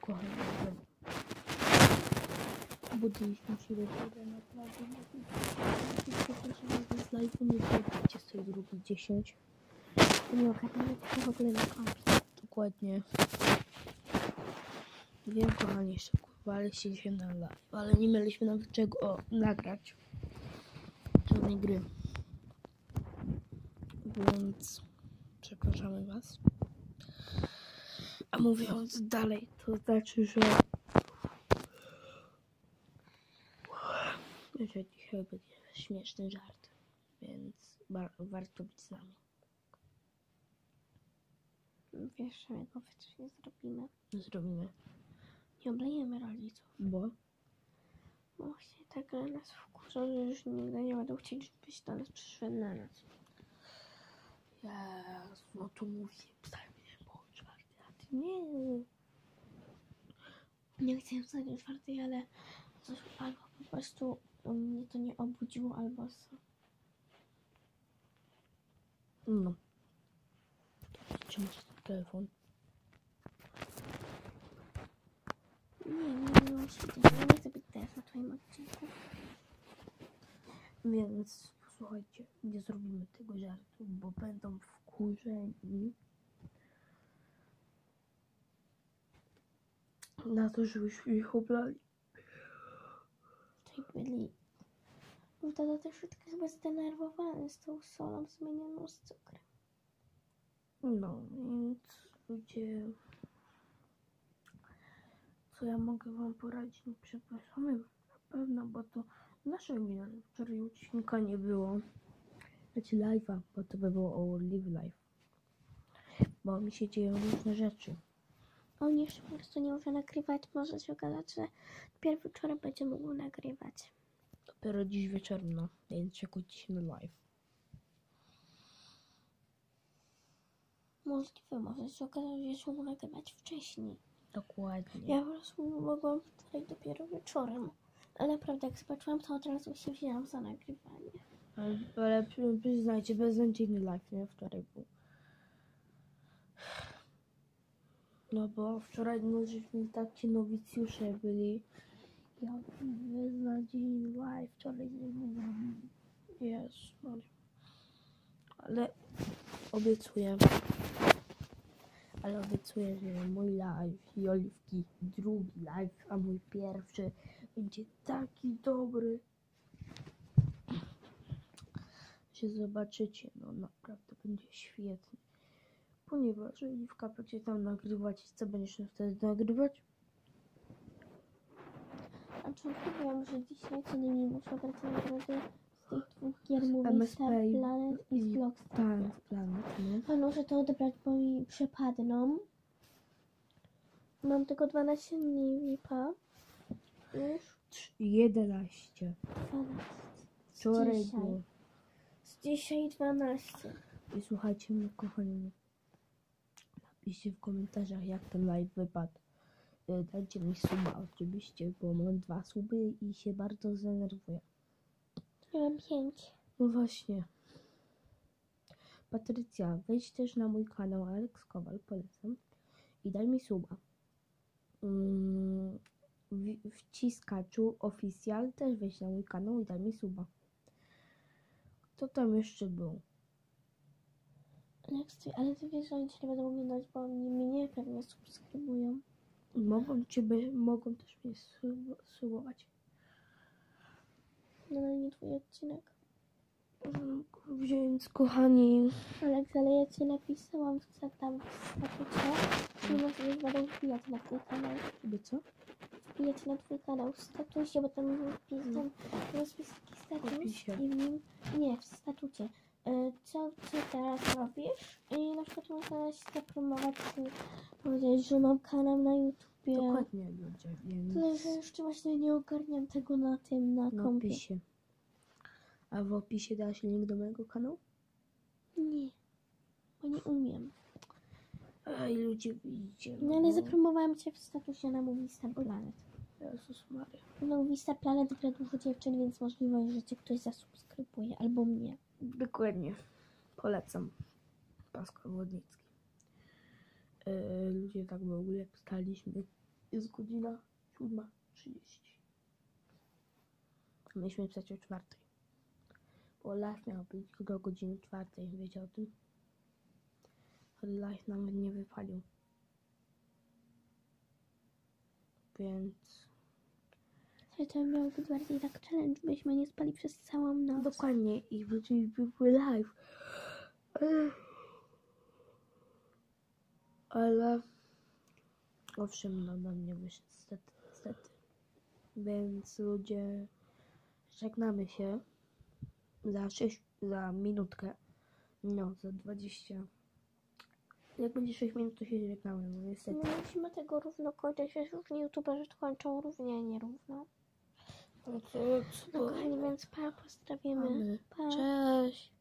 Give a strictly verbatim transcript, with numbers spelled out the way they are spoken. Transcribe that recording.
kochani, budziliśmy się wieczorem, naprawdę z live'u nie zrobicie sobie drugi dziesięć. Nie ogarniamy tego w ogóle na kompie. Dokładnie. Wiem, kochani, jeszcze kurwa, ale siedzieliśmy na live, ale nie mieliśmy nawet czego o, nagrać. Żadnej gry. Więc przepraszamy was. A mówiąc dalej, to znaczy, że że dzisiaj będzie śmieszny żart, więc warto być z nami. Wiesz, czego przecież nie zrobimy. Zrobimy. Nie oblejemy rodziców. Bo? Bo właśnie tak nas wkurzą, że już nigdy nie będą chcieli, żebyś do nas przyszedł na nas. Jezu, no to mówię, wcale było czwarty, a ty nie. Nie chciałem wstać czwartej, ale coś albo po prostu mnie to nie obudziło, albo co. No. Trzymasz ten telefon. Nie, nie, nie muszę być. Ja nie chcę być teraz na twoim odcinku. Więc słuchajcie, nie zrobimy tego żartu, bo będą wkurzeni na to, żebyśmy ich oblali. Czyli byli. Bo tata też troszeczkę chyba zdenerwowany z tą solą zmienioną z cukrem. No, więc ludzie, co ja mogę wam poradzić? No, przepraszamy na pewno, bo to nasza wina. Wczoraj odcinka nie było. Znaczy live'a, bo to by było o Live Life. Bo mi się dzieją różne rzeczy. On jeszcze po prostu nie może nagrywać. Może się okazać, że dopiero wieczorem będzie mógł nagrywać. Dopiero dziś wieczorem, no. Więc czekajcie się na live. Możliwe, może się okazać, że się mógł nagrywać wcześniej. Dokładnie. Ja po prostu mogłam wczoraj dopiero wieczorem. Ale naprawdę, jak zobaczyłam, to od razu się wzięłam za nagrywanie. Ale, ale przy- przyznajcie, beznadziejny live, nie? Wczoraj był. No bo wczoraj no, żeśmy takie nowicjusze byli. Jaki beznadziejny live wczoraj nie mówiłem. Jezu Maria. Ale obiecuję. Ale obiecuję, że mój live i Oliwki drugi live, a mój pierwszy będzie taki dobry. Że zobaczycie, no naprawdę będzie świetny. Ponieważ Oliwka będzie tam nagrywać. Co będziesz wtedy nagrywać? A czy wiem, że dzisiaj co najmniej muszę grać nagrody z tych dwóch gier mówi M S Star P Planet i Vlog Tak, Planet, no. Pan muszę to odebrać, bo mi przepadną. Mam tylko dwanaście dni V I P-a. Już jedenaście. dwanaście. Z Wczoraj dzisiaj. było. Z dzisiaj dwanaście. I słuchajcie mnie, kochani. Napiszcie w komentarzach, jak ten live wypadł. Y, Dajcie mi suba oczywiście, bo mam dwa suby i się bardzo zdenerwuję. Miałam pięć. No właśnie. Patrycja, wejdź też na mój kanał Alex Kowal, polecam. I daj mi suba. Mm, w- wciskaczu oficjal też wejdź na mój kanał i daj mi suba. Kto tam jeszcze był? Jak stoi, ale ty wiesz, że oni cię nie będą oglądać, bo oni mnie pewnie subskrybują. Mogą ciebie, mogą też mnie sub- subować. No, ale nie twój odcinek. Mm, Więc kochani, Aleks, ale ja ci napisałam w tam w statucie, że możesz będą wbijać na twój kanał. żeby co? Wbijać na twój kanał w statucie, bo tam jest tam rozpis taki status Opisie. i w nim, nie, w statucie. E, Co ty teraz robisz? I na przykład mogę się zapromować, czy powiedzieć, że mam kanał na YouTubie. Dokładnie ludzie, więc Tyle, że jeszcze właśnie nie ogarniam tego na tym, na na kompie. opisie. A w opisie dasz link do mojego kanału? Nie, bo nie umiem. Ej, ludzie, widzicie. No ale zapromowałam cię w statusie na Movie Star Planet. Jezus Maria. Na Movie Star Planet gra dużo dziewczyn, więc możliwe, że cię ktoś zasubskrybuje, albo mnie. Dokładnie. Polecam. Pascal Wodnicki. Yy, ludzie tak w ogóle staliśmy Jest godzina siódma trzydzieści. Mieliśmy pisać o czwartej. Bo live miał być do godziny czwartej, wiecie o tym? Ale live nawet nie wypalił. Więc... Ale to miał być bardziej tak challenge, byśmy nie spali przez całą noc. Dokładnie. I wróciliśmy live. Ale... Ale... Owszem, no nam nie wyszedł, niestety, niestety. Więc ludzie... Żegnamy się. Za sześć... Za minutkę. No, za dwadzieścia. Jak będzie sześć minut, to się żegnamy, no niestety. My musimy tego równo kończyć, wiesz, różni youtuberzy to kończą równie, a nie równo. No co, co? No kochani, więc pa, pozdrawimy. Mamy. Pa. Cześć.